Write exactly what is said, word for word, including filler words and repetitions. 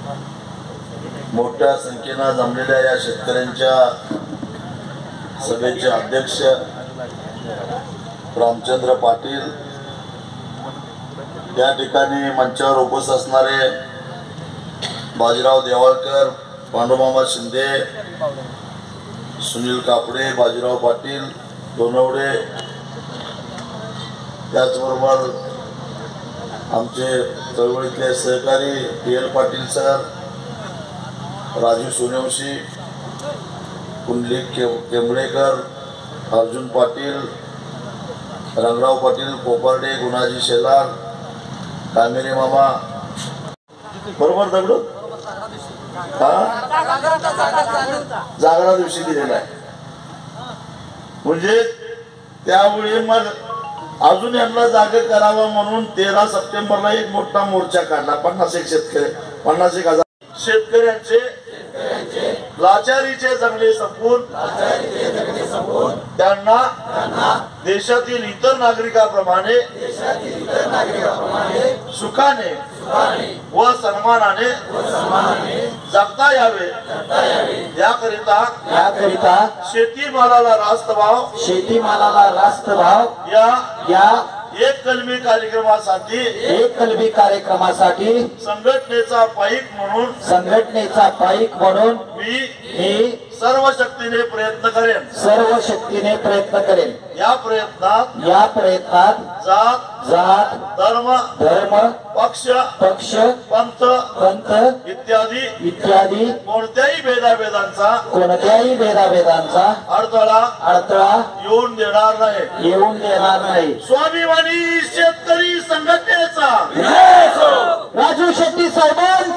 मोठ्या संख्येने जमलेल्या या शेतकऱ्यांच्या सभेचे अध्यक्ष रामचंद्र पाटील, या ठिकाणी मंचावर उपस्थित असणारे बाजीराव देवाळकर, पांडुमामा शिंदे, सुनील कापडे, बाजीराव पाटील दोनवडे, त्याचबरोबर आमचे चळवळीतले सहकारी P L Patil sir, Raju Sonevashi, Kundalik Kembalekar, Arjun Patil, Rangrao Patil Koparde, Gunaji Shelar, Kameri मामा, बरोबर दगडू जागरा दिवशी दिलेला आहे. म्हणजे त्यावेळी मग अजून यांना जागे करावा म्हणून तेरा सप्टेंबरला एक मोठा मोर्चा काढला. पन्नास एक शेतकरी पन्नास एक हजार शेतकऱ्यांचे लाचारीचे जगणे संपून त्यांना देशातील इतर नागरिकांप्रमाणे सुखाने व सन्मानाने जगता यावे याकरिता याकरिता शेतीमालाला रास्त भाव शेतीमालाला रास्त भाव या या एक कलमी कार्यक्रमासाठी एक कलमी कार्यक्रमासाठी संघटनेचा पाईक म्हणून संघटनेचा पाईक म्हणून मी मी सर्व शक्तीने प्रयत्न करेन सर्व शक्तीने प्रयत्न करेन. या प्रयत्नात या प्रयत्नात जात जात धर्म धर्म पक्ष पक्ष पंथ पंथ इत्यादी इत्यादी कोणत्याही भेदाभेदांचा कोणत्याही भेदाभेदांचा अडथळा अडथळा येऊन देणार नाही येऊन देणार नाही. स्वाभिमानी शेतकरी संघटनेचा राजू शेट्टी साहेबांचा